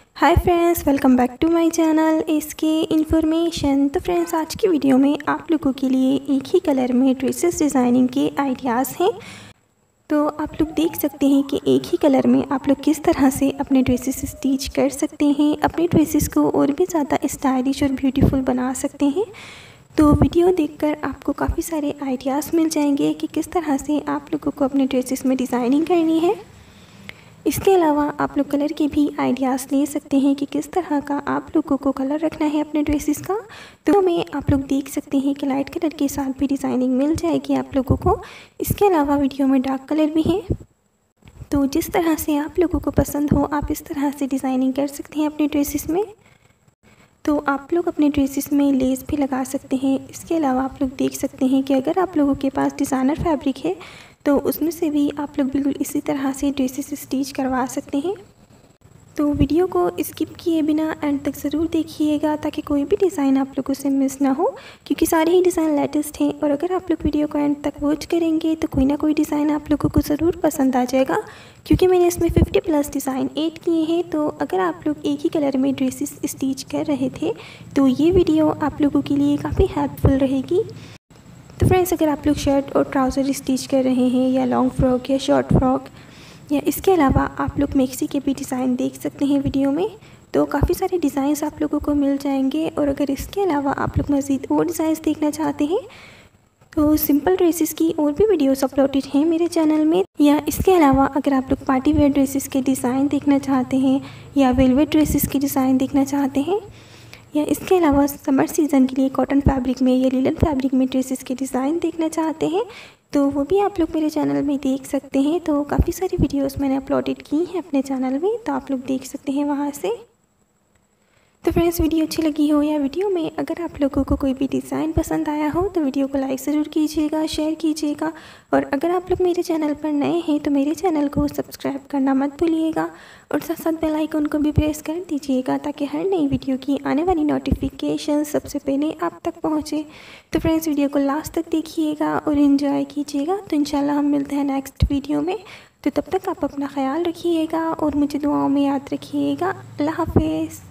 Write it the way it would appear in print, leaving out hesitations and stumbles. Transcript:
Hi friends, welcome back to my channel इसके information. तो friends, आज की वीडियो में आप लोगों के लिए एक ही कलर में ड्रेसेस डिज़ाइनिंग के आइडियाज़ हैं। तो आप लोग देख सकते हैं कि एक ही कलर में आप लोग किस तरह से अपने ड्रेसेस स्टिच कर सकते हैं, अपने ड्रेसेस को और भी ज़्यादा स्टाइलिश और ब्यूटीफुल बना सकते हैं। तो वीडियो देखकर आपको काफ़ी सारे आइडियाज़ मिल जाएंगे कि किस तरह से आप लोगों को अपने ड्रेसेस में डिज़ाइनिंग करनी है। इसके अलावा आप लोग कलर के भी आइडियाज़ ले सकते हैं कि किस तरह का आप लोगों को कलर रखना है अपने ड्रेसेस का। तो में आप लोग देख सकते हैं कि लाइट कलर के साथ भी डिज़ाइनिंग मिल जाएगी आप लोगों को। इसके अलावा वीडियो में डार्क कलर भी है, तो जिस तरह से आप लोगों को पसंद हो आप इस तरह से डिज़ाइनिंग कर सकते हैं अपने ड्रेसेस में। तो आप लोग अपने ड्रेसेस में लेस भी लगा सकते हैं। इसके अलावा आप लोग देख सकते हैं कि अगर आप लोगों के पास डिज़ाइनर फैब्रिक है तो उसमें से भी आप लोग बिल्कुल इसी तरह से ड्रेसेस स्टिच करवा सकते हैं। तो वीडियो को स्किप किए बिना एंड तक ज़रूर देखिएगा ताकि कोई भी डिज़ाइन आप लोगों से मिस ना हो, क्योंकि सारे ही डिज़ाइन लेटेस्ट हैं। और अगर आप लोग वीडियो को एंड तक वॉच करेंगे तो कोई ना कोई डिज़ाइन आप लोगों को ज़रूर पसंद आ जाएगा, क्योंकि मैंने इसमें 50+ डिज़ाइन ऐड किए हैं। तो अगर आप लोग एक ही कलर में ड्रेसेस स्टिच कर रहे थे तो ये वीडियो आप लोगों के लिए काफ़ी हेल्पफुल रहेगी। तो फ्रेंड्स, अगर आप लोग शर्ट और ट्राउज़र स्टिच कर रहे हैं या लॉन्ग फ्रॉक या शॉर्ट फ्रॉक या इसके अलावा आप लोग मैक्सी के भी डिज़ाइन देख सकते हैं वीडियो में। तो काफ़ी सारे डिज़ाइंस आप लोगों को मिल जाएंगे। और अगर इसके अलावा आप लोग मज़ीद और डिज़ाइंस देखना चाहते हैं तो सिंपल ड्रेसेस की और भी वीडियोस अपलोडेड हैं मेरे चैनल में। या इसके अलावा अगर आप लोग पार्टी वेयर ड्रेसेस के डिज़ाइन देखना चाहते हैं या वेलवेट ड्रेसेस के डिज़ाइन देखना चाहते हैं या इसके अलावा समर सीज़न के लिए कॉटन फैब्रिक में या लिनन फैब्रिक में ड्रेसेस के डिज़ाइन देखना चाहते हैं तो वो भी आप लोग मेरे चैनल में देख सकते हैं। तो काफ़ी सारी वीडियोस मैंने अपलोडेड की हैं अपने चैनल में, तो आप लोग देख सकते हैं वहाँ से। तो फ्रेंड्स, वीडियो अच्छी लगी हो या वीडियो में अगर आप लोगों को कोई भी डिज़ाइन पसंद आया हो तो वीडियो को लाइक ज़रूर कीजिएगा, शेयर कीजिएगा। और अगर आप लोग मेरे चैनल पर नए हैं तो मेरे चैनल को सब्सक्राइब करना मत भूलिएगा और साथ साथ बेल आइकन को भी प्रेस कर दीजिएगा ताकि हर नई वीडियो की आने वाली नोटिफिकेशन सबसे पहले आप तक पहुँचे। तो फ्रेंड्स, वीडियो को लास्ट तक देखिएगा और इन्जॉय कीजिएगा। तो इंशाल्लाह हम मिलते हैं नेक्स्ट वीडियो में। तो तब तक आप अपना ख्याल रखिएगा और मुझे दुआओं में याद रखिएगा। अल्लाह हाफिज़।